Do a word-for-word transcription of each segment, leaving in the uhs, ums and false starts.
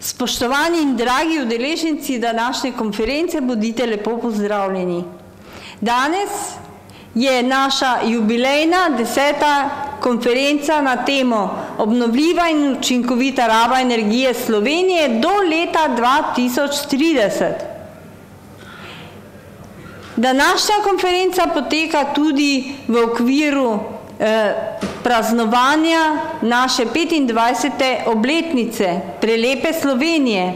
Spoštovani in dragi udeleženci današnje konference, bodite lepo pozdravljeni. Danes je naša jubilejna deseta konferenca na temo obnovljiva in učinkovita raba energije Slovenije do leta dva tisoč trideset. Današnja konferenca poteka tudi v okviru eh, praznovanja naše petindvajsete obletnice prelepe Slovenije.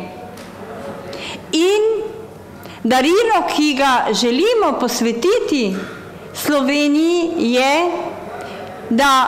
In darilo, ki ga želimo posvetiti Sloveniji, je, da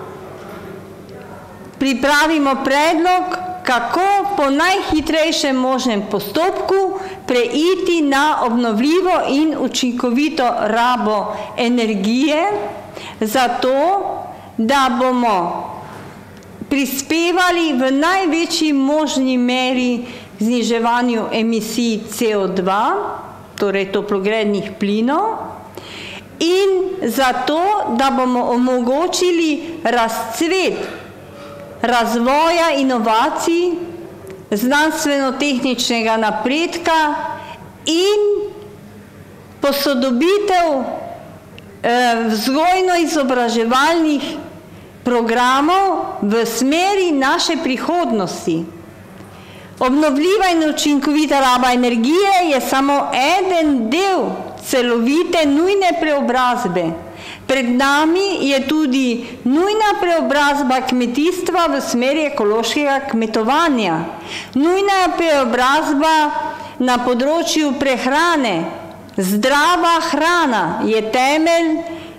pripravimo predlog, kako po najhitrejšem možnem postopku preiti na obnovljivo in učinkovito rabo energije, zato da bomo prispevali v največji možni meri k zniževanju emisij C O dva, torej toplogrednih plinov, in zato, da bomo omogočili razcvet razvoja inovacij, znanstveno-tehničnega napredka in posodobitev eh, vzgojno-izobraževalnih programov v smeri naše prihodnosti. Obnovljiva in učinkovita raba energije je samo eden del celovite nujne preobrazbe. Pred nami je tudi nujna preobrazba kmetijstva v smeri ekološkega kmetovanja. Nujna preobrazba na področju prehrane. Zdrava hrana je temelj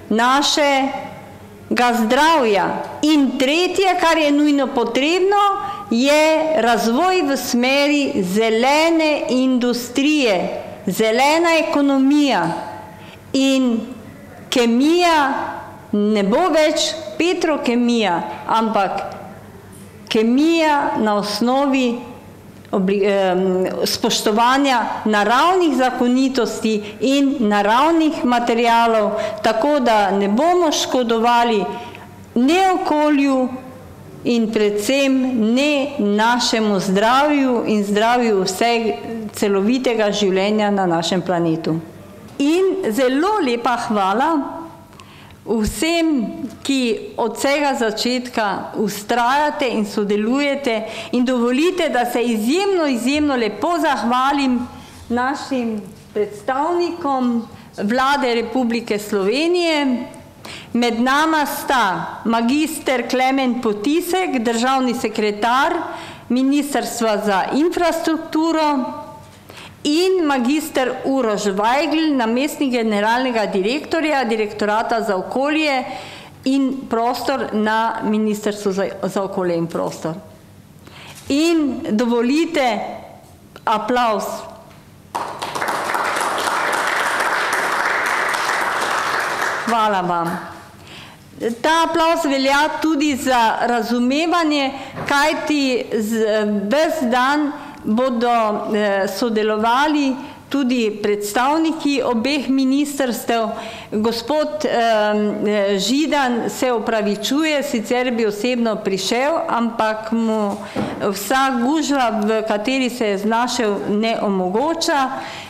našega zdravja. In tretje, kar je nujno potrebno, je razvoj v smeri zelene industrije, zelena ekonomija. In kemija ne bo več petrokemija, ampak kemija na osnovi spoštovanja naravnih zakonitosti in naravnih materialov, tako da ne bomo škodovali ne okolju in predvsem ne našemu zdravju in zdravju vsega celovitega življenja na našem planetu. In zelo lepa hvala vsem, ki od vsega začetka vztrajate in sodelujete, in dovolite, da se izjemno, izjemno lepo zahvalim našim predstavnikom Vlade Republike Slovenije. Med nama sta magister Klemen Potisek, državni sekretar Ministrstva za infrastrukturo, in magister Uroš Vajgl, namestnik generalnega direktorja Direktorata za okolje in prostor na Ministrstvu za, za okolje in prostor. In dovolite aplavz. Hvala vam. Ta aplavz velja tudi za razumevanje, kajti ves dan bodo sodelovali tudi predstavniki obeh ministrstev. Gospod Židan se opravičuje, sicer bi osebno prišel, ampak mu vsa gužva, v kateri se je znašel, ne omogoča.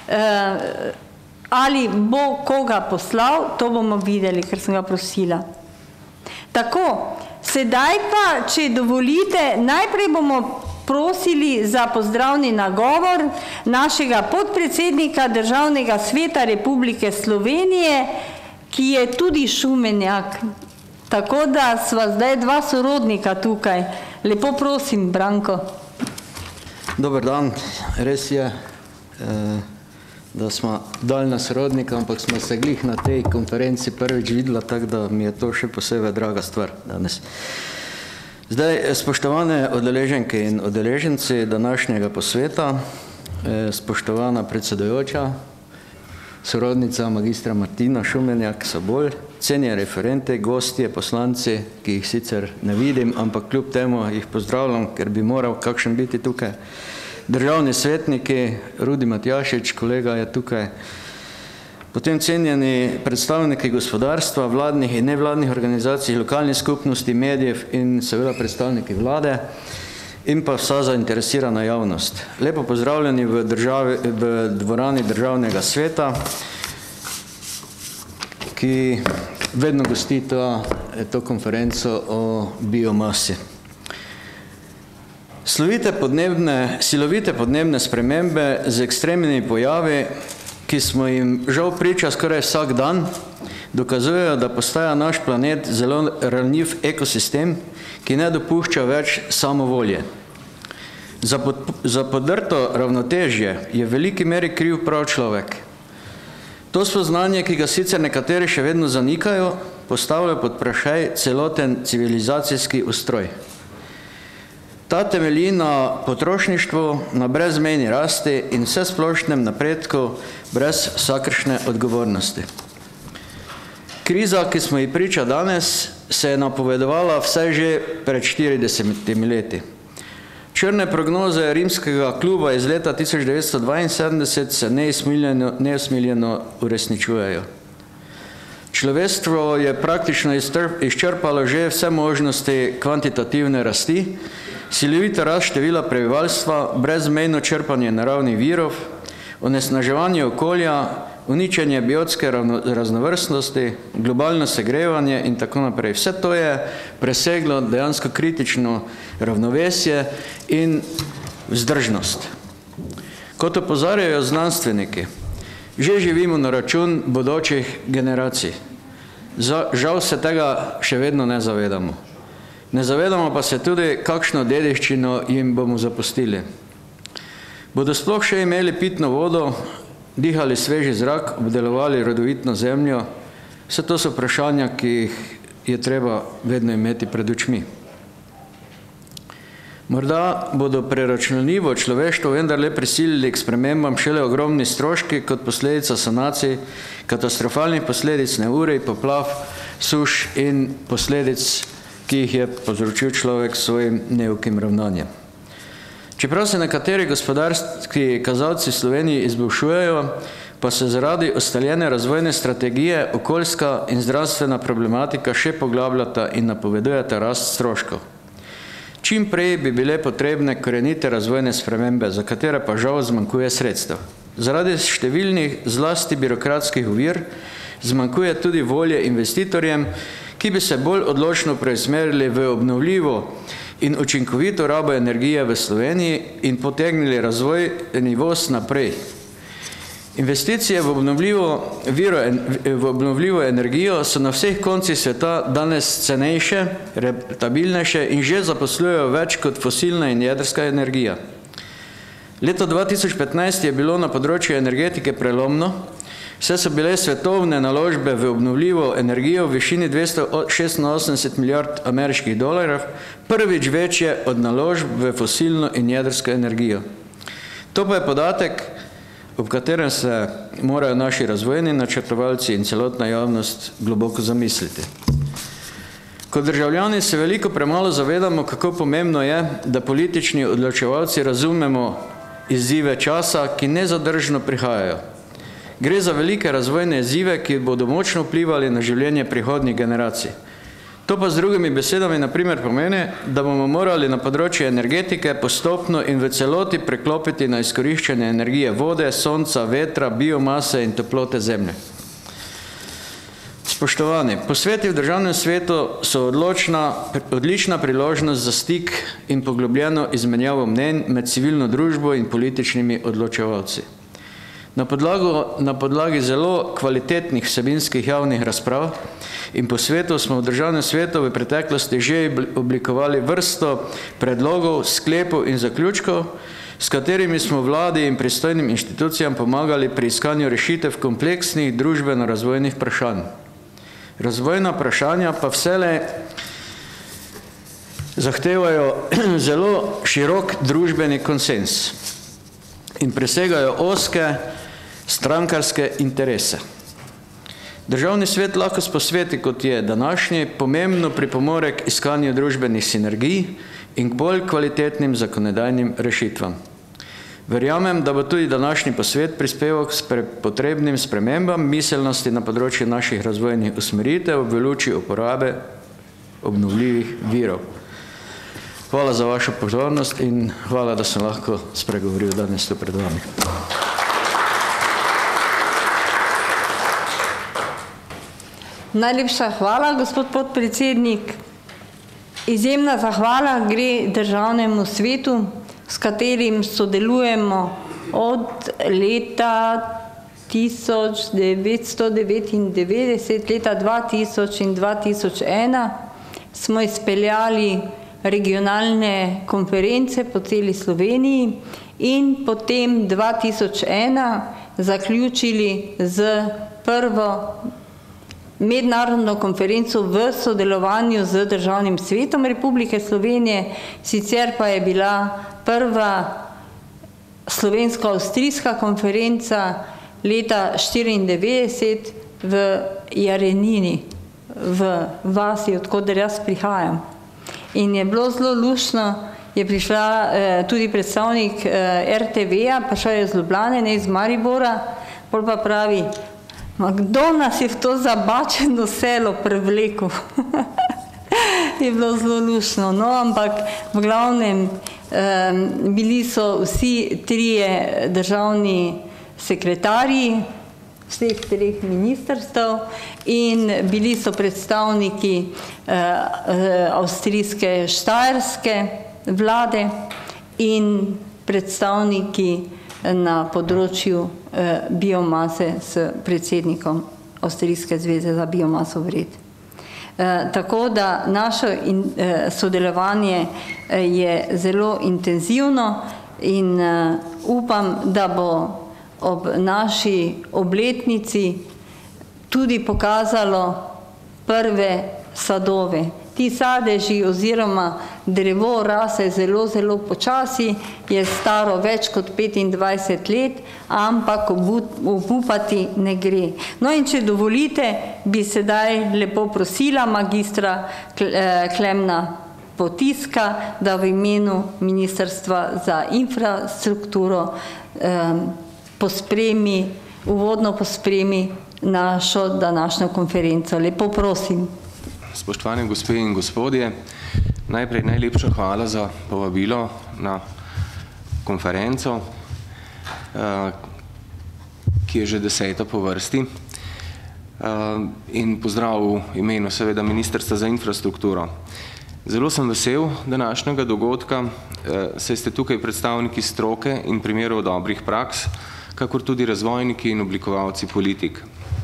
Ali bo koga poslal, to bomo videli, ker sem ga prosila. Tako, sedaj pa, če dovolite, najprej bomo prosili za pozdravni nagovor našega podpredsednika Državnega sveta Republike Slovenije, ki je tudi šumenjak. Tako da sva zdaj dva sorodnika tukaj. Lepo prosim, Branko. Dober dan, res je, da smo daljna sorodnika, ampak smo se glih na tej konferenci prvič videla, tako da mi je to še posebej draga stvar danes. Zdaj, spoštovane udeleženke in udeleženci današnjega posveta, spoštovana predsedujoča, sorodnica magistra Martina Šumenjak-Sobol, cenjeni referente, gostje, poslanci, ki jih sicer ne vidim, ampak kljub temu jih pozdravljam, ker bi moral kakšen biti tukaj. Državni svetniki, Rudi Matjašič, kolega je tukaj, potem cenjeni predstavniki gospodarstva, vladnih in nevladnih organizacij, lokalnih skupnosti, medijev in seveda predstavniki vlade. in pa vsa zainteresirana javnost. Lepo pozdravljeni v, državi, v dvorani Državnega sveta, ki vedno gosti to, to konferenco o biomasi. Slovite podnebne, silovite podnebne spremembe z ekstremnimi pojavi, ki smo jim žal priča skoraj vsak dan, dokazujejo, da postaja naš planet zelo ranljiv ekosistem, ki ne dopušča več samovolje. Za, pod, za podrto ravnotežje je v veliki meri kriv prav človek. To spoznanje, ki ga sicer nekateri še vedno zanikajo, postavlja pod vprašaj celoten civilizacijski ustroj. Ta temelji na potrošništvu, na brezmejni rasti in vsesplošnem napredku brez vsakršne odgovornosti. Kriza, ki smo ji priča danes, se je napovedovala vsaj že pred štiridesetimi leti. Črne prognoze Rimskega kluba iz leta tisoč devetsto dvainsedemdeset se neusmiljeno uresničujejo. Človeštvo je praktično izčrpalo že vse možnosti kvantitativne rasti, silovita rast števila prebivalstva, brezmejno črpanje naravnih virov, onesnaževanje okolja, uničenje biotske raznovrstnosti, globalno segrevanje in tako naprej. Vse to je preseglo dejansko kritično ravnovesje in vzdržnost. Kot opozarjajo znanstveniki, že živimo na račun bodočih generacij. Žal se tega še vedno ne zavedamo. Ne zavedamo pa se tudi, kakšno dediščino jim bomo zapustili. Bodo sploh še imeli pitno vodo, dihali sveži zrak, obdelovali rodovitno zemljo? Vse to so vprašanja, ki jih je treba vedno imeti pred očmi. Morda bodo preračunljivo človeštvo vendarle prisilili k spremembam šele ogromni stroški kot posledica sanacij, katastrofalnih posledic neurij, poplav, suš in posledic, ki jih je povzročil človek s svojim neukim ravnanjem. Čeprav se nekateri gospodarski kazalci v Sloveniji izboljšujejo, pa se zaradi ustaljene razvojne strategije okoljska in zdravstvena problematika še poglabljata in napovedujeta rast stroškov. Čim prej bi bile potrebne korenite razvojne spremembe, za katere pa žal zmanjkuje sredstev. Zaradi številnih zlasti birokratskih ovir zmanjkuje tudi volje investitorjem, ki bi se bolj odločno preusmerili v obnovljivo in učinkovito rabo energije v Sloveniji in potegnili razvojni voz naprej. Investicije v obnovljivo, viro, v obnovljivo energijo so na vseh koncih sveta danes cenejše, rentabilnejše in že zaposlujejo več kot fosilna in jedrska energija. Leto dva tisoč petnajst je bilo na področju energetike prelomno, vse so bile svetovne naložbe v obnovljivo energijo v višini dvesto šestinosemdeset milijard ameriških dolarjev, prvič večje od naložb v fosilno in jedrsko energijo. To pa je podatek, ob katerem se morajo naši razvojni načrtovalci in celotna javnost globoko zamisliti. Kot državljani se veliko premalo zavedamo, kako pomembno je, da politični odločevalci razumemo izzive časa, ki nezadržno prihajajo. Gre za velike razvojne izzive, ki bodo močno vplivali na življenje prihodnjih generacij. To pa z drugimi besedami na primer pomeni, da bomo morali na področju energetike postopno in v celoti preklopiti na izkoriščanje energije vode, sonca, vetra, biomase in toplote zemlje. Spoštovani, posveti v Državnem svetu so odločna, odlična priložnost za stik in poglobljeno izmenjavo mnenj med civilno družbo in političnimi odločevalci. Na, podlagu, na podlagi zelo kvalitetnih vsebinskih javnih razprav in posvetov smo v Državnem svetu v preteklosti že oblikovali vrsto predlogov, sklepov in zaključkov, s katerimi smo vladi in pristojnim inštitucijam pomagali pri iskanju rešitev kompleksnih družbeno-razvojnih vprašanj. Razvojna vprašanja pa vselej zahtevajo zelo širok družbeni konsens in presegajo ozke strankarske interese. Državni svet lahko s posveti, kot je današnji, pomembno pripomore k iskanju družbenih sinergij in k bolj kvalitetnim zakonodajnim rešitvam. Verjamem, da bo tudi današnji posvet prispeval k potrebnim spremembam miselnosti na področju naših razvojnih usmeritev v luči uporabe obnovljivih virov. Hvala za vašo pozornost in hvala, da sem lahko spregovoril danes tu pred vami. Najlepša hvala, gospod podpredsednik. Izjemna zahvala gre Državnemu svetu, s katerim sodelujemo od leta tisoč devetsto devetindevetdeset, leta dva tisoč in dva tisoč ena smo izpeljali regionalne konference po celi Sloveniji in potem dva tisoč ena zaključili z prvo mednarodno konferenco v sodelovanju z Državnim svetom Republike Slovenije, sicer pa je bila prva slovensko-avstrijska konferenca leta štiriindevetdeset v Jarenini, v vasi, odkoder jaz prihajam. In je bilo zelo luštno, je prišla eh, tudi predstavnik eh, er te ve-ja, pa šel je iz Ljubljane, ne iz Maribora, pol pa pravi, ma kdo nas je v to zabačeno selo prevlekel? Je bilo zelo luštno, no, ampak v glavnem eh, bili so vsi trije državni sekretarji vseh treh ministrstev in bili so predstavniki eh, avstrijske štajerske vlade in predstavniki na področju eh, biomase s predsednikom Avstrijske zveze za biomaso vred. Eh, tako da naše in, eh, sodelovanje eh, je zelo intenzivno in eh, upam, da bo ob naši obletnici tudi pokazalo prve sadove. Ti sadeži oziroma drevo rase zelo, zelo počasi, je staro več kot petindvajset let, ampak obupati ne gre. No in če dovolite, bi sedaj lepo prosila magistra Klemna Potiska, da v imenu Ministrstva za infrastrukturo eh, pospremi, uvodno pospremi našo današnjo konferenco. Lepo prosim. Spoštovane gospe in gospodje, najprej najlepša hvala za povabilo na konferenco, ki je že deseta po vrsti, in pozdrav v imenu seveda Ministrstva za infrastrukturo. Zelo sem vesel današnjega dogodka, saj ste tukaj predstavniki stroke in primerov dobrih praks, kakor tudi razvojniki in oblikovalci politik.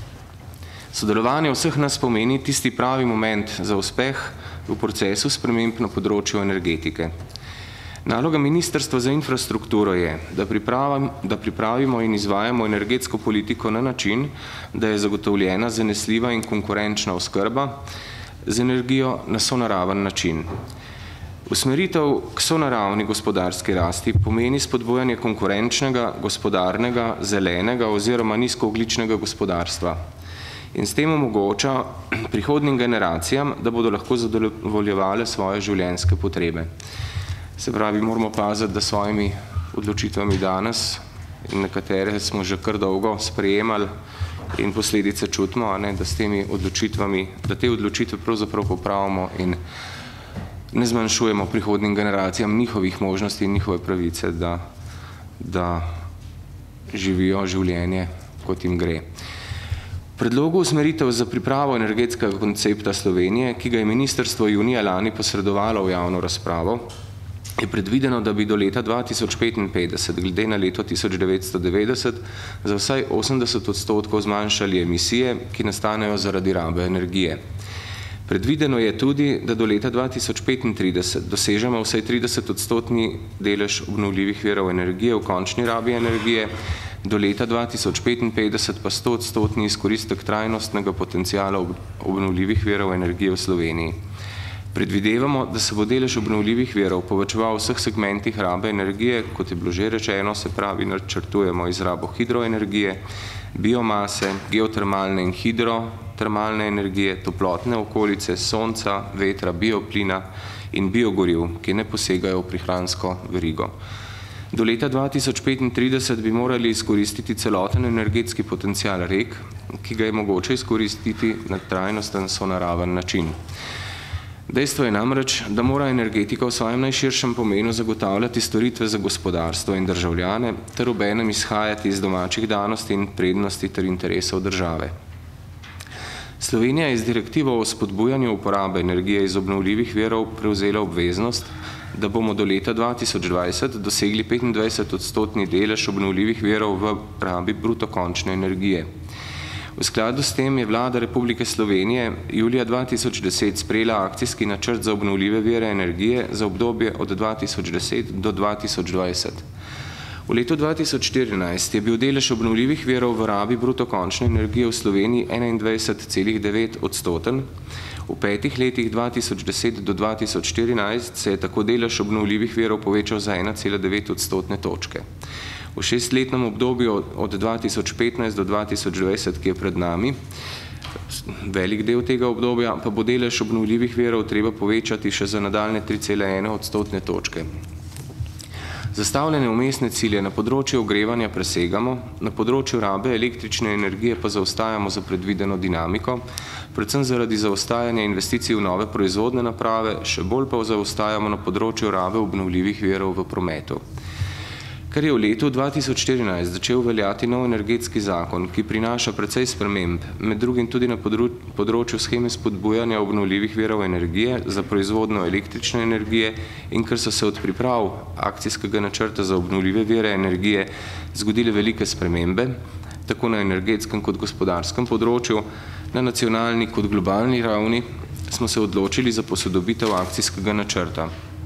Sodelovanje vseh nas pomeni tisti pravi moment za uspeh v procesu sprememb na področju energetike. Naloga Ministrstva za infrastrukturo je, da, da pripravimo in izvajamo energetsko politiko na način, da je zagotovljena zanesljiva in konkurenčna oskrba z energijo na sonaraven način. Usmeritev k sonaravni gospodarski rasti pomeni spodbujanje konkurenčnega, gospodarnega, zelenega oziroma nizkoogljičnega gospodarstva in s tem omogoča prihodnjim generacijam, da bodo lahko zadovoljevale svoje življenjske potrebe. Se pravi, moramo paziti, da svojimi odločitvami danes, in nekatere smo že kar dolgo sprejemali in posledice čutimo, ne, da s temi odločitvami, da te odločitve pravzaprav popravimo in ne zmanjšujemo prihodnjim generacijam njihovih možnosti in njihove pravice, da, da živijo življenje, kot jim gre. V predlogu usmeritev za pripravo energetskega koncepta Slovenije, ki ga je ministrstvo junija lani posredovalo v javno razpravo, je predvideno, da bi do leta dva tisoč petinpetdeset glede na leto tisoč devetsto devetdeset za vsaj osemdeset odstotkov zmanjšali emisije, ki nastanejo zaradi rabe energije. Predvideno je tudi, da do leta dva tisoč petintrideset dosežemo vsaj trideset odstotni delež obnovljivih virov energije v končni rabi energije, do leta dva tisoč petinpetdeset pa sto odstotni izkoristek trajnostnega potencijala obnovljivih virov energije v Sloveniji. Predvidevamo, da se bo delež obnovljivih virov povečeval v vseh segmentih rabe energije, kot je bilo že rečeno, se pravi, načrtujemo izrabo hidroenergije, biomase, geotermalne in hidrotermalne energije, toplotne okolice, sonca, vetra, bioplina in biogoriv, ki ne posegajo v prehransko verigo. Do leta dva tisoč petintrideset bi morali izkoristiti celoten energetski potencial rek, ki ga je mogoče izkoristiti na trajnosten sonaraven način. Dejstvo je namreč, da mora energetika v svojem najširšem pomenu zagotavljati storitve za gospodarstvo in državljane ter obenem izhajati iz domačih danosti in prednosti ter interesov države. Slovenija je z direktivo o spodbujanju uporabe energije iz obnovljivih virov prevzela obveznost, da bomo do leta dva tisoč dvajset dosegli petindvajset odstotni delež obnovljivih virov v rabi bruto končne energije. V skladu s tem je Vlada Republike Slovenije julija dva tisoč deset sprejela akcijski načrt za obnovljive vire energije za obdobje od dva tisoč deset do dva tisoč dvajset. V letu dva tisoč štirinajst je bil delež obnovljivih virov v rabi bruto končne energije v Sloveniji enaindvajset celih devet odstoten. V petih letih dva tisoč deset do dva tisoč štirinajst se je tako delež obnovljivih virov povečal za ena cela devet odstotne točke. V šestletnem obdobju od dva tisoč petnajst do dva tisoč dvajset, ki je pred nami, velik del tega obdobja, pa bo delež obnovljivih virov treba povečati še za nadaljne tri cele ena odstotne točke. Zastavljene umestne cilje na področju ogrevanja presegamo, na področju rabe električne energije pa zaostajamo za predvideno dinamiko, predvsem zaradi zaostajanja investicij v nove proizvodne naprave, še bolj pa zaostajamo na področju rabe obnovljivih virov v prometu. Ker je v letu dva tisoč štirinajst začel veljati nov energetski zakon, ki prinaša precej sprememb, med drugim tudi na področju sheme spodbujanja obnovljivih virov energije za proizvodnjo električne energije in ker so se od priprav akcijskega načrta za obnovljive vire energije zgodile velike spremembe, tako na energetskem kot gospodarskem področju, na nacionalni kot globalni ravni, smo se odločili za posodobitev akcijskega načrta.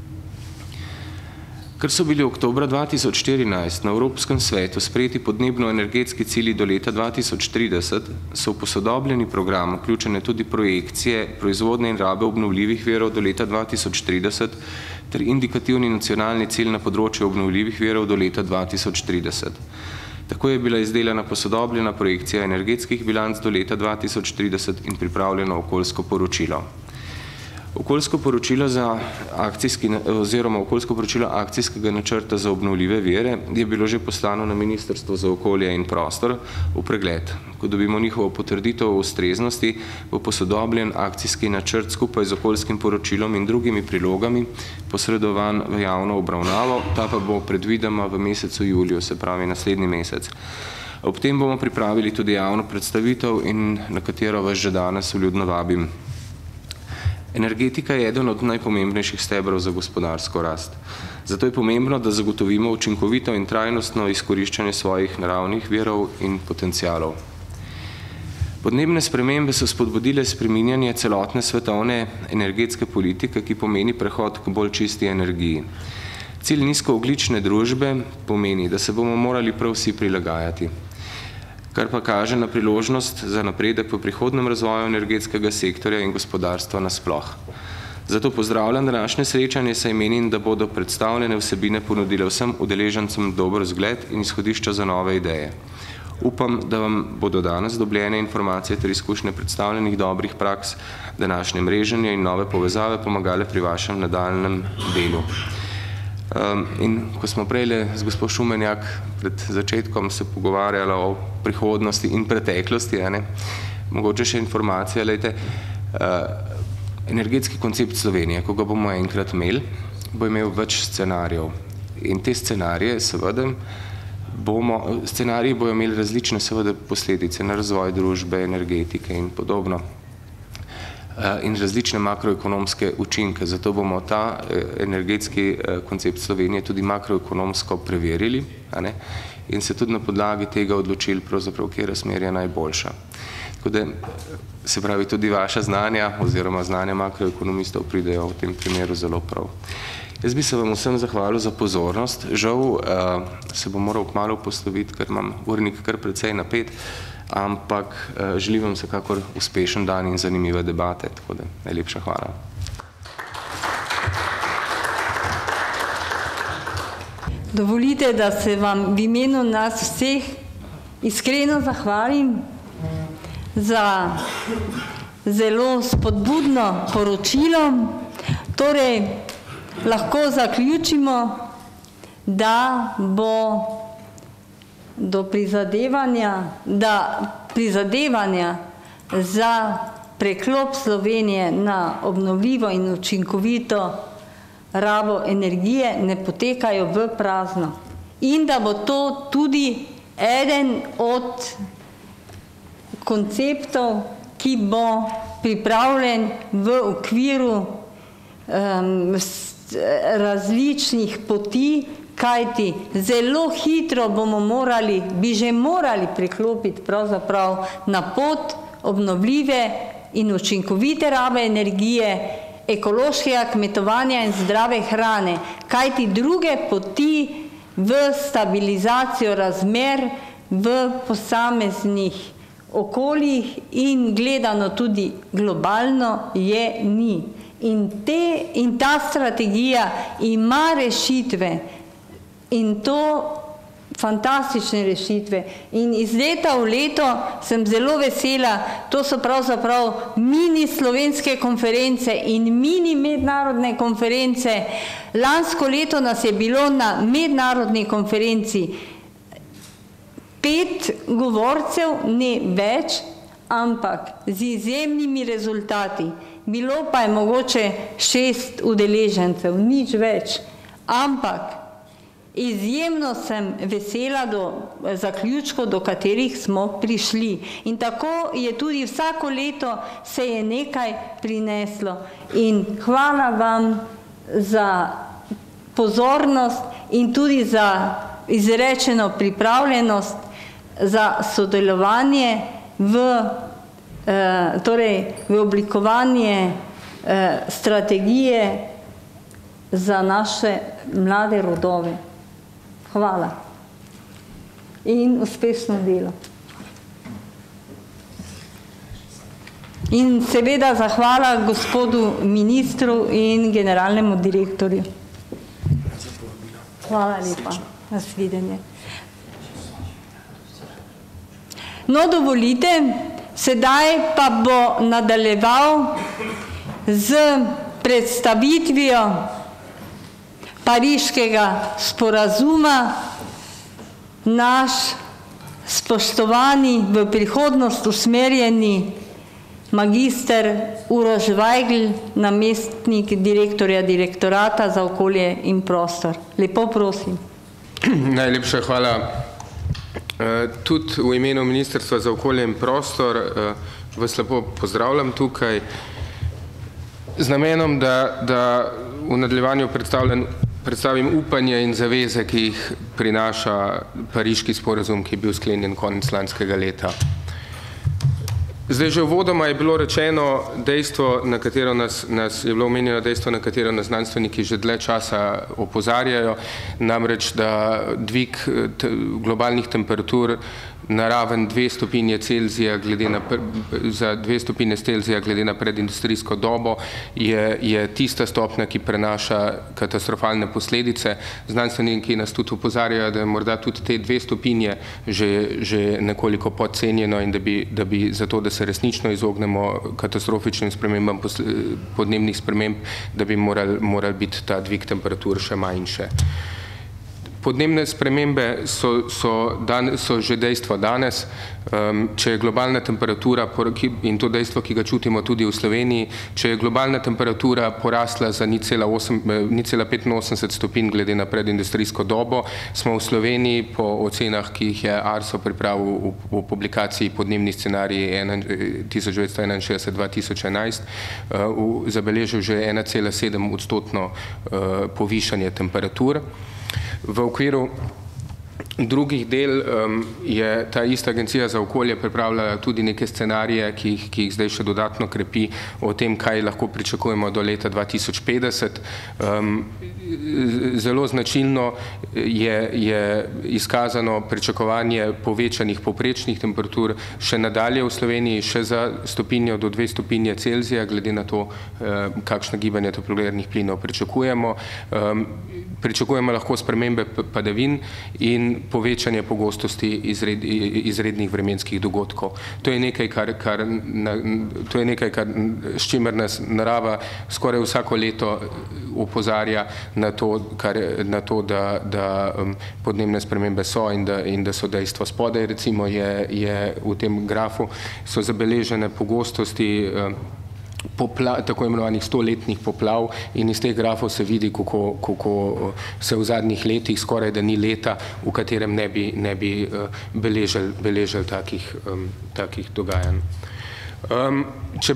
Ker so bili oktobra dva tisoč štirinajst na Evropskem svetu sprejeti podnebno-energetski cilji do leta dva tisoč trideset, so v posodobljeni program vključene tudi projekcije proizvodnje in rabe obnovljivih virov do leta dva tisoč trideset ter indikativni nacionalni cilj na področju obnovljivih virov do leta dva tisoč trideset. Tako je bila izdelana posodobljena projekcija energetskih bilanc do leta dva tisoč trideset in pripravljeno okoljsko poročilo. Okoljsko poročilo za akcijski, oziroma okoljsko poročilo akcijskega načrta za obnovljive vire je bilo že poslano na Ministrstvo za okolje in prostor v pregled. Ko dobimo njihovo potrditev o ustreznosti, bo posodobljen akcijski načrt skupaj z okoljskim poročilom in drugimi prilogami posredovan v javno obravnavo, ta pa bo predvidoma v mesecu juliju, se pravi naslednji mesec. Ob tem bomo pripravili tudi javno predstavitev, in na katero vas že danes vljudno vabim. Energetika je eden od najpomembnejših stebrov za gospodarsko rast. Zato je pomembno, da zagotovimo učinkovito in trajnostno izkoriščanje svojih naravnih virov in potencialov. Podnebne spremembe so spodbudile spreminjanje celotne svetovne energetske politike, ki pomeni prehod k bolj čisti energiji. Cilj nizkoogljične družbe pomeni, da se bomo morali prav vsi prilagajati, kar pa kaže na priložnost za napredek v prihodnem razvoju energetskega sektorja in gospodarstva nasploh. Zato pozdravljam današnje srečanje, saj menim, da bodo predstavljene vsebine ponudile vsem udeležencem dober zgled in izhodišča za nove ideje. Upam, da vam bodo danes dobljene informacije ter izkušnje predstavljenih dobrih praks, današnje mreženje in nove povezave pomagale pri vašem nadaljnjem delu. In ko smo prejle z gospod Šumenjak pred začetkom se pogovarjali o prihodnosti in preteklosti, mogoče še informacija, lejte, energetski koncept Slovenije, ko ga bomo enkrat imeli, bo imel več scenarijev. In te scenarije, seveda, bomo, scenariji bojo imeli različne, seveda, posledice na razvoj družbe, energetike in podobno. In različne makroekonomske učinke. Zato bomo ta energetski koncept Slovenije tudi makroekonomsko preverili in se tudi na podlagi tega odločili, pravzaprav, katera smer je najboljša. Tako da, se pravi, tudi vaša znanja oziroma znanja makroekonomistov pridejo v tem primeru zelo prav. Jaz bi se vam vsem zahvalil za pozornost. Žal se bom moral kmalu posloviti, ker imam urnik kar precej napet, ampak želim vam vsekakor uspešen dan in zanimive debate, tako da najlepša hvala. Dovolite, da se vam v imenu nas vseh iskreno zahvalim za zelo spodbudno poročilo. Torej, lahko zaključimo, da bo do prizadevanja, da prizadevanja za preklop Slovenije na obnovljivo in učinkovito rabo energije ne potekajo v prazno. In da bo to tudi eden od konceptov, ki bo pripravljen v okviru um, različnih poti, kajti zelo hitro bomo morali, bi že morali preklopiti pravzaprav na pot obnovljive in učinkovite rabe energije, ekološkega kmetovanja in zdrave hrane, kajti druge poti v stabilizacijo razmer v posameznih okoljih in gledano tudi globalno je ni. In, te, in ta strategija ima rešitve in to fantastične rešitve. In iz leta v leto sem zelo vesela, to so pravzaprav mini slovenske konference in mini mednarodne konference. Lansko leto nas je bilo na mednarodni konferenci pet govorcev, ne več, ampak z izjemnimi rezultati. Bilo pa je mogoče šest udeležencev, nič več, ampak izjemno sem vesela do zaključkov, do katerih smo prišli. In tako je tudi vsako leto se je nekaj prineslo. In hvala vam za pozornost in tudi za izrečeno pripravljenost za sodelovanje v, eh, torej, v oblikovanje eh, strategije za naše mlade rodove. Hvala in uspešno delo. In seveda zahvala gospodu ministru in generalnemu direktorju. Hvala lepa. Nasvidenje. No, dovolite, sedaj pa bo nadaljeval z predstavitvijo Pariškega sporazuma naš spoštovani, v prihodnost usmerjeni magister Uroš Vajgl, namestnik direktorja Direktorata za okolje in prostor. Lepo prosim. Najlepša hvala. Tudi v imenu Ministrstva za okolje in prostor vas lepo pozdravljam tukaj z namenom, da, da v nadaljevanju predstavim upanje in zaveze, ki jih prinaša Pariški sporazum, ki je bil sklenjen konec lanskega leta. Zdaj, že uvodoma je bilo rečeno dejstvo, na katero nas, nas je bilo omenjeno dejstvo, na katero nas znanstveniki že dlje časa opozarjajo, namreč, da dvig globalnih temperatur na raven dve stopinje Celzija glede na, za dve stopinje Celzija glede na predindustrijsko dobo je, je tista stopnja, ki prenaša katastrofalne posledice. Znanstveniki nas tudi opozarjajo, da je morda tudi te dve stopinje že, že nekoliko podcenjeno in da bi, da bi zato, da se resnično izognemo katastrofičnim spremembam podnebnih sprememb, da bi morali, morali biti ta dvig temperatur še manjše. Podnebne spremembe so, so, dan, so že dejstvo danes. Um, če je globalna temperatura, in to dejstvo, ki ga čutimo tudi v Sloveniji, če je globalna temperatura porasla za nič cela petinosemdeset stopinj glede na predindustrijsko dobo, smo v Sloveniji po ocenah, ki jih je ARSO pripravil v, v publikaciji Podnebni scenariji tisoč devetsto enainšestdeset do dva tisoč enajst, uh, zabeležil že ena cela sedem odstotno uh, povišanje temperatur. V okviru drugih del um, je ta ista agencija za okolje pripravljala tudi neke scenarije, ki jih, ki jih zdaj še dodatno krepi o tem, kaj lahko pričakujemo do leta dva tisoč petdeset. Um, zelo značilno je, je izkazano pričakovanje povečanih povprečnih temperatur še nadalje v Sloveniji, še za stopinjo do dve stopinje Celzija, glede na to, uh, kakšno gibanje toplogrednih plinov pričakujemo. Um, pričakujemo lahko spremembe padavin in povečanje pogostosti izred, izrednih vremenskih dogodkov. To je nekaj, kar, kar, na, to je nekaj, kar, s čimer nas narava skoraj vsako leto opozarja na to, kar, na to da, da um, podnebne spremembe so in da, in da so dejstvo. Spodaj recimo je, je v tem grafu so zabeležene pogostosti um, Popla, tako imenovanih stoletnih poplav in iz teh grafov se vidi, kako, kako se v zadnjih letih skoraj da ni leta, v katerem ne bi, ne bi beležili, beležili takih, um, takih dogajanj. Um, če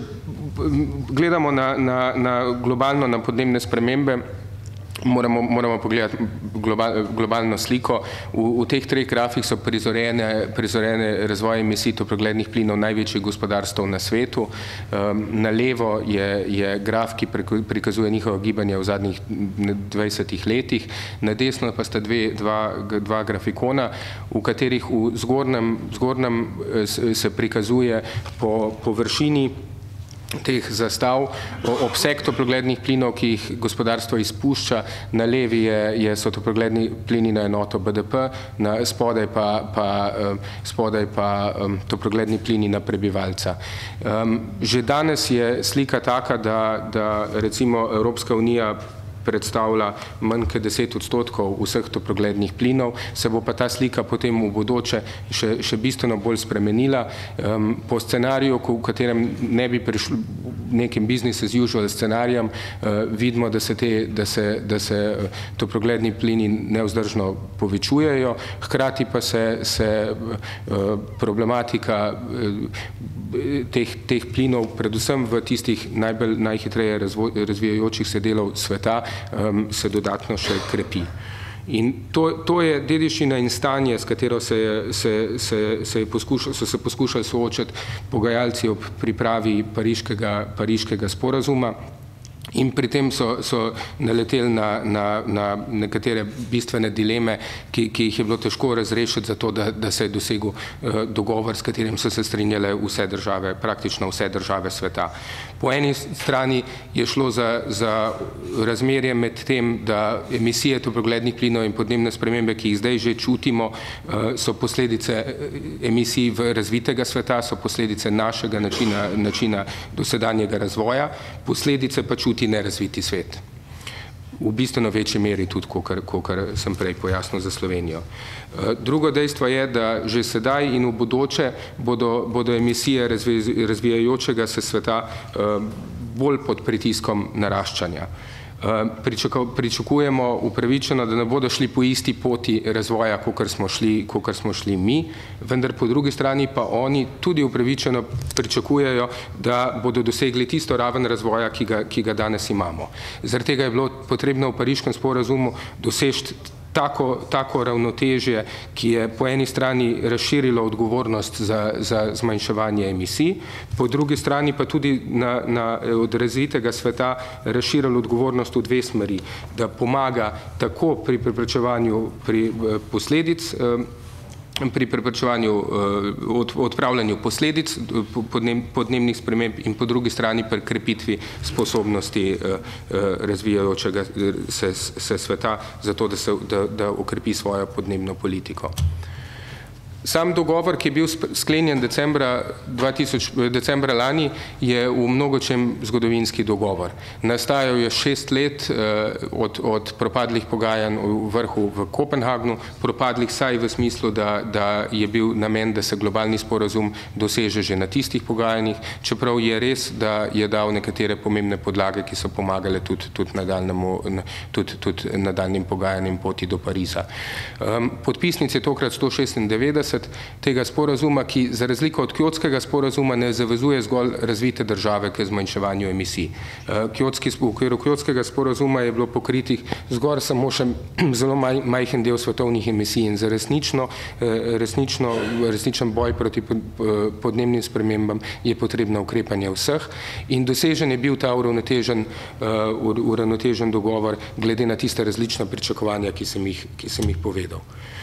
gledamo na, na, na globalno na podnebne spremembe, Moramo, moramo pogledati global, globalno sliko. V, v teh treh grafih so prizorene, prizorene razvoje emisij toplogrednih plinov največjih gospodarstv na svetu. Um, na levo je, je graf, ki prikazuje njihovo gibanje v zadnjih dvajsetih letih, na desno pa sta dve, dva, dva grafikona, v katerih v zgornjem, zgornjem se prikazuje po površini teh zastav obseg toplogrednih plinov, ki jih gospodarstvo izpušča, na levi je, je so toplogredni plini na enoto B D P, na spodaj pa, pa, spodaj pa um, toplogredni plini na prebivalca. Um, že danes je slika taka, da, da recimo Evropska unija predstavlja manj kot deset odstotkov vseh toplogrednih plinov, se bo pa ta slika potem v bodoče še, še bistveno bolj spremenila. Um, po scenariju, v katerem ne bi prišli nekim business as usual scenarijem, uh, vidimo, da se, te, da se, da se toplogredni plini nevzdržno povečujejo, hkrati pa se, se uh, problematika uh, teh, teh plinov, predvsem v tistih najbolj, najhitreje razvo, razvijajočih se delov sveta, um, se dodatno še krepi. In to, to je dediščina in stanje, s katero se, se, se, se poskušal, so se poskušali soočati pogajalci ob pripravi pariškega, pariškega sporazuma. In pri tem so, so naleteli na, na, na nekatere bistvene dileme, ki, ki jih je bilo težko razrešiti za to, da, da se je dosegel uh, dogovor, s katerim so se strinjale vse države, praktično vse države sveta. Po eni strani je šlo za, za razmerje med tem, da emisije toplogrednih plinov in podnebne spremembe, ki jih zdaj že čutimo, uh, so posledice emisij v razvitega sveta, so posledice našega načina, načina dosedanjega razvoja, posledice pa čutimo nerazviti svet. V bistveno večji meri tudi, kot sem prej pojasnil za Slovenijo. Drugo dejstvo je, da že sedaj in v bodoče bodo, bodo emisije razvijajočega se sveta bolj pod pritiskom naraščanja. Pričakujemo upravičeno, da ne bodo šli po isti poti razvoja, kakor smo šli, kakor smo šli mi, vendar po drugi strani pa oni tudi upravičeno pričakujejo, da bodo dosegli tisto raven razvoja, ki ga, ki ga danes imamo. Zaradi tega je bilo potrebno v Pariškem sporazumu doseči tako, tako ravnotežje, ki je po eni strani razširilo odgovornost za, za zmanjševanje emisij, po drugi strani pa tudi na, na, od razvitega sveta razširilo odgovornost v dve smeri, da pomaga tako pri preprečevanju pri posledic pri preprečevanju, odpravljanju posledic podnebnih sprememb in po drugi strani pri krepitvi sposobnosti razvijajočega se, se sveta za to, da, se, da, da okrepi svojo podnebno politiko. Sam dogovor, ki je bil sklenjen decembra, dva tisoč, decembra lani, je v mnogočem zgodovinski dogovor. Nastajal je šest let eh, od, od propadlih pogajanj v vrhu v Kopenhagnu, propadlih saj v smislu, da, da je bil namen, da se globalni sporazum doseže že na tistih pogajanjih, čeprav je res, da je dal nekatere pomembne podlage, ki so pomagale tudi, tudi, tudi, tudi nadaljnim pogajanjem poti do Pariza. Um, podpisnic je tokrat sto šestindevetdeset tega sporazuma, ki za razliko od Kjotskega sporazuma ne zavezuje zgolj razvite države k zmanjševanju emisij. Kjotski, v okviru Kjotskega sporazuma je bilo pokritih zgolj samo še zelo maj, majhen del svetovnih emisij in za resnično, resnično, resničen boj proti podnebnim spremembam je potrebno ukrepanje vseh in dosežen je bil ta uravnotežen, uravnotežen dogovor glede na tiste različna pričakovanja, ki sem jih, ki sem jih povedal.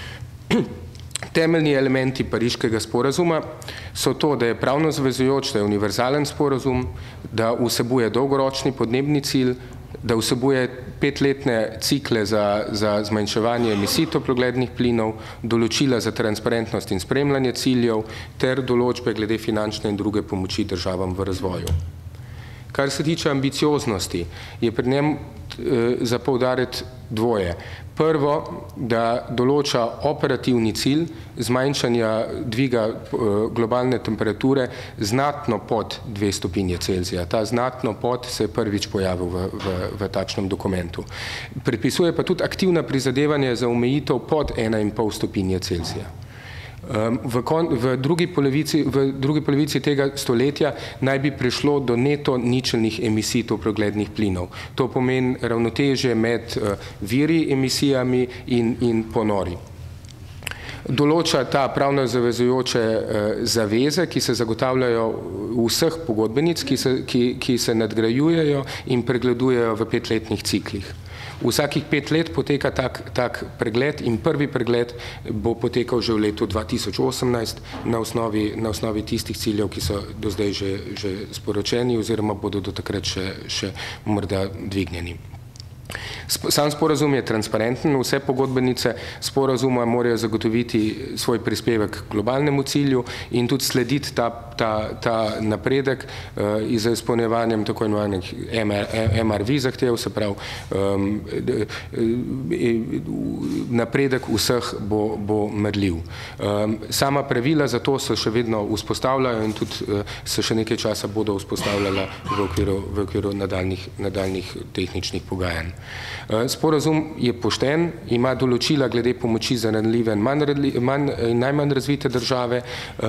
Temeljni elementi Pariškega sporazuma so to, da je pravno zavezujoč, da je univerzalen sporazum, da vsebuje dolgoročni podnebni cilj, da vsebuje petletne cikle za, za zmanjševanje emisij toplogrednih plinov, določila za transparentnost in spremljanje ciljev ter določbe glede finančne in druge pomoči državam v razvoju. Kar se tiče ambicioznosti, je pri njem e, za poudariti dvoje. Prvo, da določa operativni cilj zmanjšanja dviga globalne temperature znatno pod dve stopinje Celzija. Ta znatno pod se je prvič pojavil v, v, v takšnem dokumentu. Predpisuje pa tudi aktivna prizadevanja za omejitev pod ena in pol stopinje Celzija. V, kon, v, drugi polovici, v drugi polovici tega stoletja naj bi prišlo do neto ničelnih emisij toplogrednih plinov. To pomeni ravnotežje med uh, viri emisijami in, in ponori. Določa ta pravno zavezujoče uh, zaveze, ki se zagotavljajo vseh pogodbenic, ki se, ki, ki se nadgrajujejo in pregledujejo v petletnih ciklih. Vsakih pet let poteka tak, tak pregled in prvi pregled bo potekal že v letu dva tisoč osemnajst na osnovi, na osnovi tistih ciljev, ki so do zdaj že, že sporočeni oziroma bodo do takrat še, še morda dvignjeni. Sam sporazum je transparenten, vse pogodbenice sporazuma morajo zagotoviti svoj prispevek k globalnemu cilju in tudi slediti ta, ta, ta napredek uh, za izpolnjevanjem tako imenovanih M R V zahtev, se pravi um, napredek vseh bo, bo merljiv. Um, sama pravila za to se še vedno vzpostavljajo in tudi uh, se še nekaj časa bodo vzpostavljala v okviru, v okviru nadaljnih, nadaljnih tehničnih pogajanj. Sporazum je pošten, ima določila glede pomoči za ranljive in manj, manj, najmanj razvite države.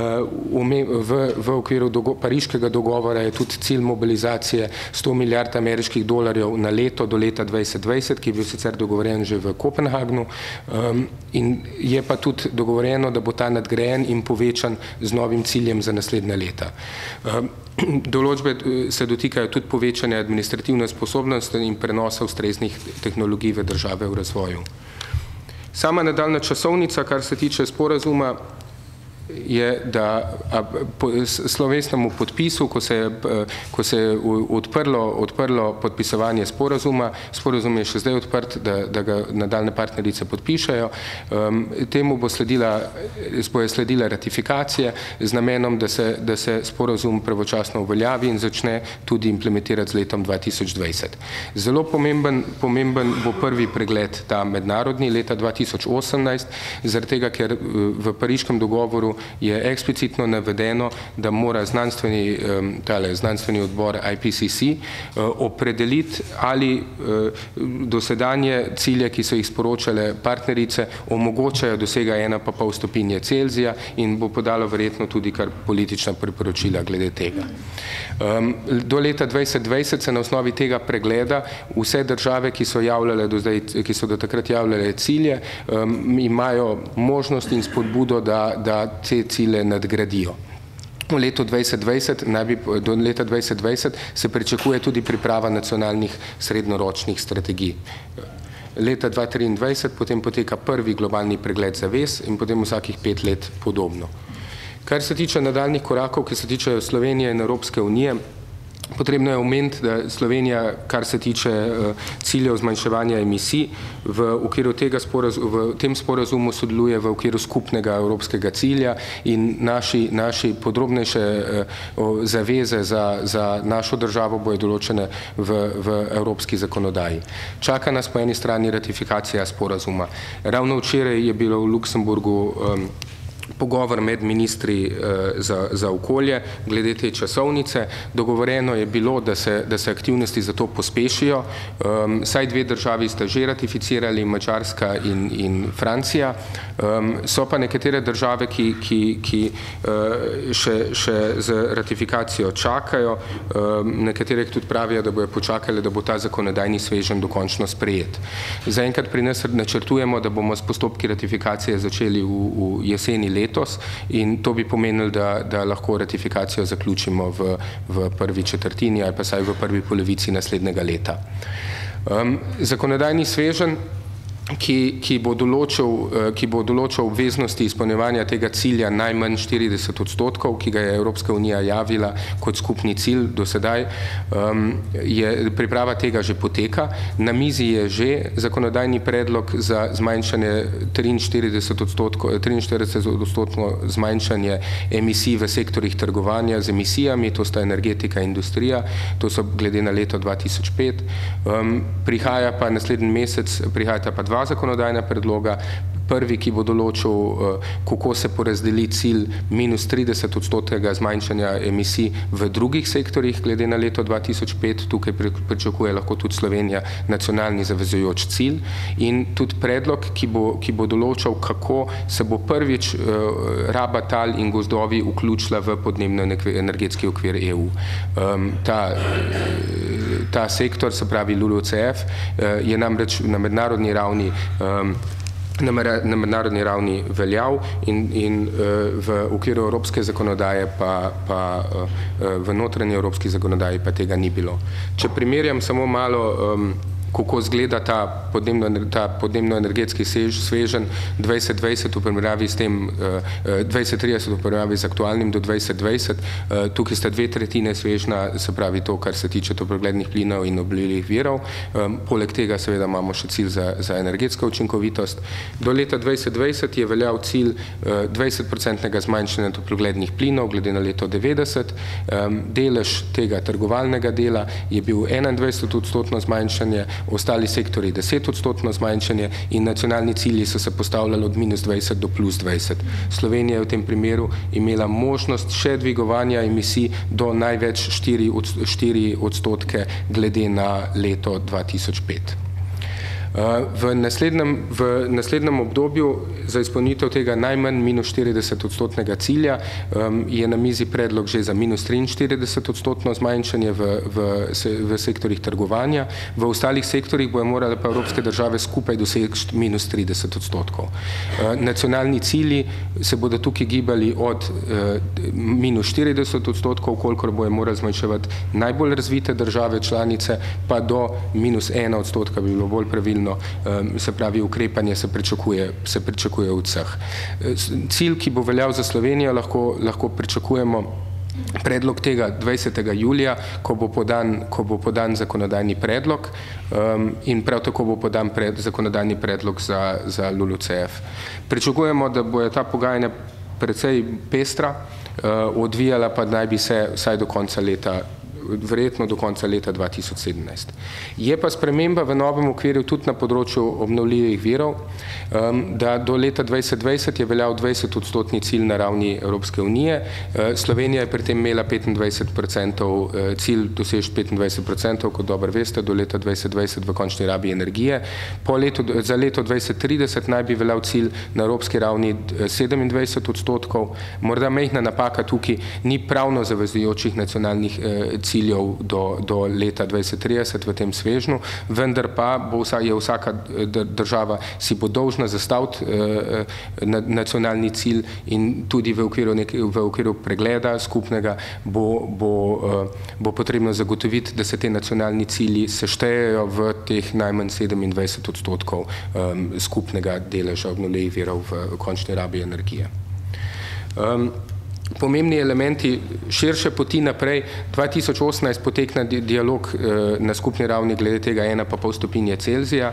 V, v okviru dogo, pariškega dogovora je tudi cilj mobilizacije sto milijard ameriških dolarjev na leto do leta dvajset dvajset, ki je bil sicer dogovorjen že v Kopenhagnu. In je pa tudi dogovorjeno, da bo ta nadgrajen in povečan z novim ciljem za naslednja leta. Določbe se dotikajo tudi povečanja administrativne sposobnosti in prenosa ustreznih tehnologij v države v razvoju. Sama nadaljna časovnica, kar se tiče sporazuma, je, da po slovesnemu podpisu, ko se je, ko se je odprlo, odprlo podpisovanje sporazuma, sporazum je še zdaj odprt, da, da ga nadaljne partnerice podpišajo, um, temu bo sledila, bo je sledila ratifikacije z namenom, da se, da se sporazum pravočasno uveljavi in začne tudi implementirati z letom dva tisoč dvajset. Zelo pomemben, pomemben bo prvi pregled, ta mednarodni, leta dva tisoč osemnajst, zaradi tega, ker v pariškem dogovoru je eksplicitno navedeno, da mora znanstveni, tale, znanstveni odbor I P C C opredeliti, ali dosedanje cilje, ki so jih sporočale partnerice, omogočajo dosega ena pa pol stopinje Celzija in bo podalo verjetno tudi kar politična priporočila glede tega. Do leta dvajset dvajset se na osnovi tega pregleda vse države, ki so javljale do zdaj, ki so do takrat javljale cilje, imajo možnost in spodbudo, da, da te cilje nadgradijo. V letu dvajset dvajset, najbi, do leta dvajset dvajset se pričakuje tudi priprava nacionalnih srednjeročnih strategij. Leta dva tisoč triindvajset potem poteka prvi globalni pregled zavez in potem vsakih pet let podobno. Kar se tiče nadaljnih korakov, ki se tičejo Slovenije in Evropske unije, potrebno je omeniti, da Slovenija, kar se tiče uh, ciljev zmanjševanja emisij, v okviru tega sporazuma, v tem sporazumu sodeluje v okviru skupnega evropskega cilja in naši, naši podrobnejše uh, zaveze za, za našo državo bojo določene v, v evropski zakonodaji. Čaka nas po eni strani ratifikacija sporazuma. Ravno včeraj je bilo v Luksemburgu um, pogovor med ministri uh, za, za okolje glede te časovnice. Dogovoreno je bilo, da se, da se aktivnosti za to pospešijo. Um, saj dve državi sta že ratificirali, Madžarska in, in Francija. Um, so pa nekatere države, ki, ki, ki uh, še, še z ratifikacijo čakajo. Um, nekatere tudi pravijo, da bojo počakali, da bo ta zakonodajni sveženj dokončno sprejet. Zaenkrat pri nas načrtujemo, da bomo s postopki ratifikacije začeli v, v jeseni letos in to bi pomenilo, da, da lahko ratifikacijo zaključimo v, v prvi četrtini ali pa saj v prvi polovici naslednjega leta. Um, zakonodajni sveženj ki, ki, bo določil, ki bo določil obveznosti izpolnjevanja tega cilja najmanj štirideset odstotkov, ki ga je Evropska unija javila kot skupni cilj do sedaj, je priprava tega že poteka. Na mizi je že zakonodajni predlog za zmanjšanje triinštirideset odstotkov, triinštirideset odstotno zmanjšanje emisij v sektorjih trgovanja z emisijami, to sta energetika in industrija, to so glede na leto dva tisoč pet. Prihaja pa naslednji mesec, prihajata pa dva zakonodajna predloga. Prvi, ki bo določil, kako se porazdeli cilj minus trideset odstotnega zmanjšanja emisij v drugih sektorjih, glede na leto dva tisoč pet, tukaj pričakuje lahko tudi Slovenija nacionalni zavezujoč cilj, in tudi predlog, ki bo, ki bo določal, kako se bo prvič raba tal in gozdovi vključila v podnebno-energetski okvir E U. Ta, ta sektor, se pravi L U L U C F, je namreč na mednarodni ravni na mednarodni ravni veljav in, in v okviru evropske zakonodaje pa, pa v notranji evropski zakonodaji pa tega ni bilo. Če primerjam samo malo, kako izgleda ta podnebno, ta podnebno-energetski sveženj dvajset dvajset v primerjavi s tem dvajset trideset v primerjavi z aktualnim do dvajset dvajset, tukaj sta dve tretjine svežna, se pravi to, kar se tiče toplogrednih plinov in obnovljivih virov. Poleg tega seveda imamo še cilj za, za energetsko učinkovitost. Do leta dvajset dvajset je veljal cilj dvajset odstotnega zmanjšanja toplogrednih plinov glede na leto devetdeset. Delež tega trgovalnega dela je bil enaindvajset odstotno zmanjšanje, ostali sektori deset odstotno zmanjšanje in nacionalni cilji so se postavljali od minus dvajset do plus dvajset. Slovenija je v tem primeru imela možnost še dvigovanja emisij do največ štiri odstotke glede na leto dva tisoč pet. V naslednjem, v naslednjem obdobju za izpolnitev tega najmanj minus štirideset odstotnega cilja je na mizi predlog že za minus triinštirideset odstotno zmanjšanje v, v, v sektorjih trgovanja. V ostalih sektorjih bojo morale pa evropske države skupaj doseči minus trideset odstotkov. Nacionalni cilji se bodo tukaj gibali od minus štirideset odstotkov, kolikor bojo morali zmanjševati najbolj razvite države članice, pa do minus ena odstotka bi bilo bolj pravilno. Se pravi, ukrepanje se pričakuje, se pričakuje od vseh. Cilj, ki bo veljal za Slovenijo, lahko, lahko pričakujemo predlog tega dvajsetega julija, ko bo podan, ko bo podan zakonodajni predlog in prav tako bo podan pred, zakonodajni predlog za, za L U L U C F. Pričakujemo, da bojo ta pogajanja precej pestra, odvijala pa naj bi se vsaj do konca leta, verjetno do konca leta dva tisoč sedemnajst. Je pa sprememba v novem okvirju tudi na področju obnovljivih virov, da do leta dvajset dvajset je veljal dvajset odstotni cilj na ravni Evropske unije. Slovenija je pri tem imela petindvajset odstotkov cilj doseči petindvajset odstotkov, kot dobro veste, do leta dvajset dvajset v končni rabi energije. Po letu, za leto dvajset trideset naj bi veljal cilj na evropski ravni sedemindvajset odstotkov. Morda majhna napaka tukaj, ni pravno zavezujočih nacionalnih cilj ciljev do, do leta dvajset trideset v tem svežnju, vendar pa bo vsa, je vsaka država si bo dolžna zastaviti eh, nacionalni cilj in tudi v okviru, nek, v okviru pregleda skupnega bo, bo, eh, bo potrebno zagotoviti, da se te nacionalni cilji seštejejo v teh najmanj sedemindvajset odstotkov eh, skupnega deleža obnovljivih virov v končni rabi energije. Um, Pomembni elementi širše poti naprej. dva tisoč osemnajst potekna dialog na skupni ravni glede tega ena pa pol stopinje Celzija.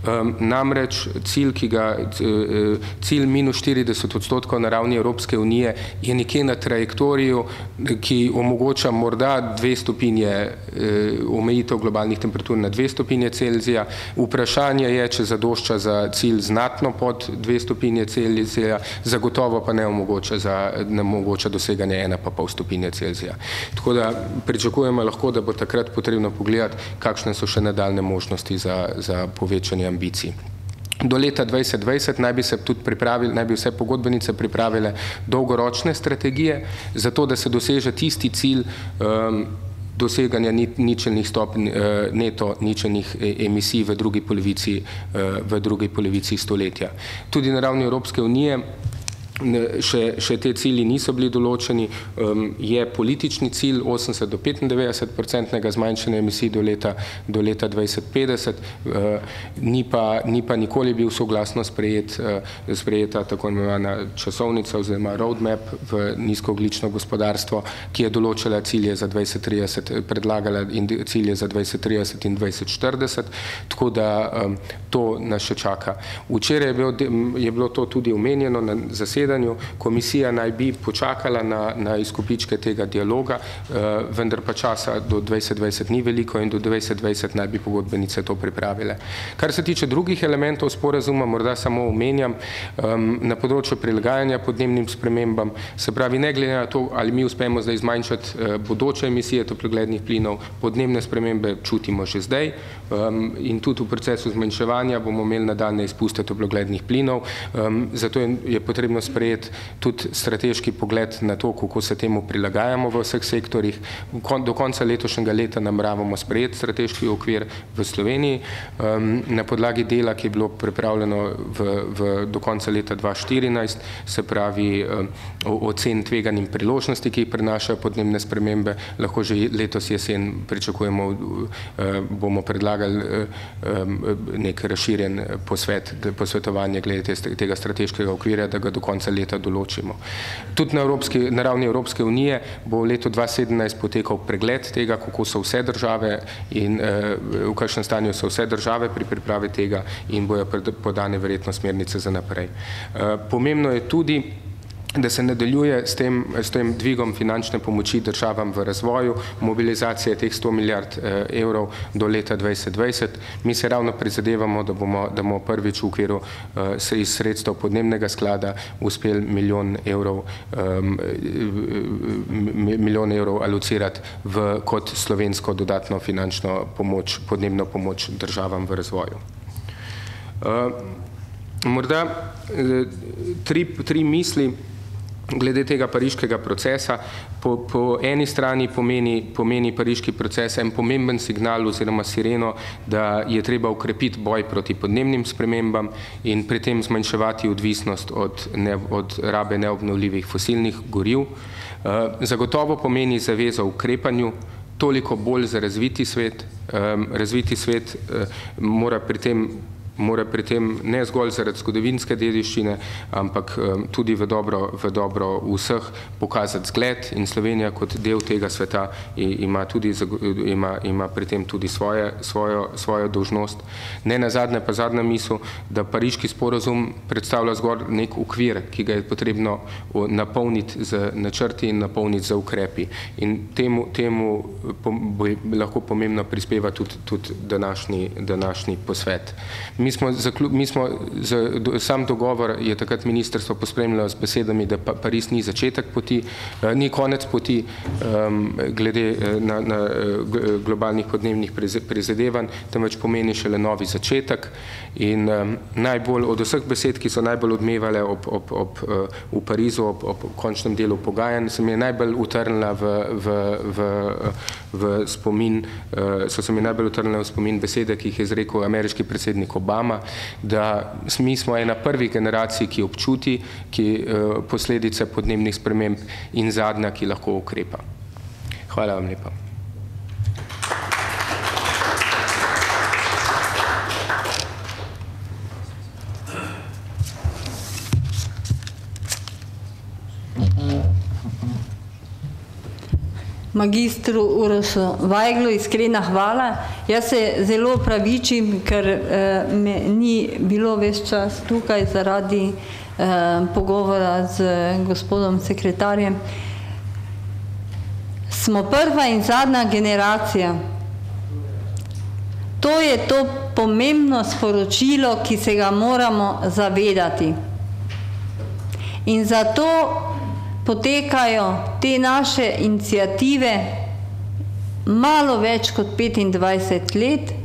Namreč cilj, ki ga, cilj minus štirideset odstotkov na ravni Evropske unije je nekje na trajektoriju, ki omogoča morda dve stopinje omejitev globalnih temperatur na dve stopinje Celzija. Vprašanje je, če zadošča za cilj znatno pod dve stopinje Celzija, zagotovo pa ne omogoča za ne omogoča doseganje ena pa pol stopinje Celzija. Tako da pričakujemo lahko, da bo takrat potrebno pogledati, kakšne so še nadaljne možnosti za, za povečanje ambicij. Do leta dvajset dvajset naj bi se tudi pripravili, naj bi vse pogodbenice pripravile dolgoročne strategije, zato da se doseže tisti cilj um, doseganja ničelnih stopenj neto ničelnih emisij v drugi polovici, v drugi polovici stoletja. Tudi na ravni Evropske unije še, še te cilji niso bili določeni, je politični cilj osemdeset do petindevetdeset procentnega zmanjšanja emisij do leta, do leta dvajset petdeset, ni pa, ni pa nikoli bil soglasno sprejet, sprejeta tako imenovana časovnica oziroma roadmap v nizkoogljično gospodarstvo, ki je določila cilje za dvajset trideset, predlagala in cilje za dvajset trideset in dvajset štirideset, tako da to nas še čaka. Včeraj je bilo, je bilo to tudi omenjeno na zasedanju. Komisija naj bi počakala na, na izkupičke tega dialoga, eh, vendar pa časa do dvajset dvajset ni veliko in do dvajset dvajset naj bi pogodbenice to pripravile. Kar se tiče drugih elementov sporazuma, morda samo omenjam, um, na področju prilagajanja podnebnim spremembam, se pravi, ne glede na to, ali mi uspemo zdaj zmanjšati eh, bodoče emisije toplogrednih plinov, podnebne spremembe čutimo že zdaj um, in tudi v procesu zmanjševanja bomo imeli nadaljnje izpuste toplogrednih plinov, um, zato je, je potrebno sprejeti tudi strateški pogled na to, kako se temu prilagajamo v vseh sektorjih. Do konca letošnjega leta nameravamo sprejeti strateški okvir v Sloveniji. Na podlagi dela, ki je bilo pripravljeno v, v, do konca leta dva tisoč štirinajst, se pravi ocen tveganj in priložnosti, ki jih prinašajo podnebne spremembe, lahko že letos jesen pričakujemo, bomo predlagali nek razširjen posvet, posvetovanje glede tega strateškega okvirja, da ga do konca leta določimo. Tudi na, Evropski, na ravni Evropske unije bo v letu dva tisoč sedemnajst potekal pregled tega, kako so vse države in eh, v kakšnem stanju so vse države pri pripravi tega in bojo podane verjetno smernice za naprej. Eh, pomembno je tudi, da se nadaljuje s tem, s tem dvigom finančne pomoči državam v razvoju, mobilizacije teh sto milijard eh, evrov do leta dvajset dvajset. Mi se ravno prizadevamo, da bomo, da bomo prvič v okviru eh, iz sredstev podnebnega sklada uspeli milijon evrov, um, milijon evrov alocirati v, kot slovensko dodatno finančno pomoč, podnebno pomoč državam v razvoju. Uh, morda eh, tri, tri misli glede tega pariškega procesa. Po, po eni strani pomeni, pomeni pariški proces en pomemben signal oziroma sireno, da je treba ukrepiti boj proti podnebnim spremembam in pri tem zmanjševati odvisnost od, ne, od rabe neobnovljivih fosilnih goriv. Zagotovo pomeni zavezo ukrepanju, toliko bolj za razviti svet. Razviti svet mora pri tem mora pri tem ne zgolj zaradi zgodovinske dediščine, ampak tudi v dobro, v dobro vseh pokazati zgled in Slovenija kot del tega sveta ima, tudi, ima, ima pri tem tudi svoje, svojo, svojo dolžnost. Ne nazadnje pa zadnja misel, da pariški sporazum predstavlja zgolj nek okvir, ki ga je potrebno napolniti z načrti in napolniti z ukrepi. In temu, temu bo lahko pomembno prispeva tudi, tudi današnji, današnji posvet. Mi smo, mi smo z, sam dogovor je takrat ministrstvo pospremljalo z besedami, da Pariz ni začetek poti, ni konec poti um, glede na, na globalnih podnebnih prizadevanj, temveč pomeni šele novi začetek. In um, najbolj od vseh besed, ki so najbolj odmevale ob, ob, ob, v Parizu, ob, ob končnem delu pogajanj, se mi je najbolj utrnila v, v, v, v spomin, so se mi najbolj utrnile v spomin besede, ki jih je izrekel ameriški predsednik Obama, da mi smo ena prvih generacij, ki občuti ki, uh, posledice podnebnih sprememb in zadnja, ki lahko ukrepa. Hvala vam lepa. Magistru Urošu Vajglu iskrena hvala. Jaz se zelo opravičim, ker eh, me ni bilo ves čas tukaj zaradi eh, pogovora z gospodom sekretarjem. Smo prva in zadnja generacija. To je to pomembno sporočilo, ki se ga moramo zavedati. In zato potekajo te naše iniciative malo več kot petindvajset let,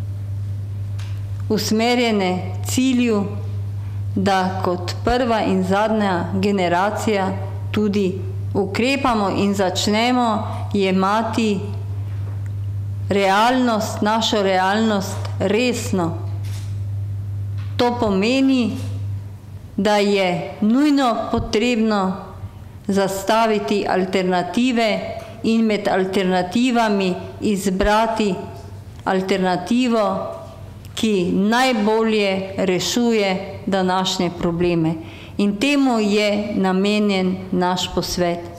usmerjene cilju, da kot prva in zadnja generacija tudi ukrepamo in začnemo jemati realnost, našo realnost resno. To pomeni da je nujno potrebno zastaviti alternative in med alternativami izbrati alternativo, ki najbolje rešuje današnje probleme. In temu je namenjen naš posvet.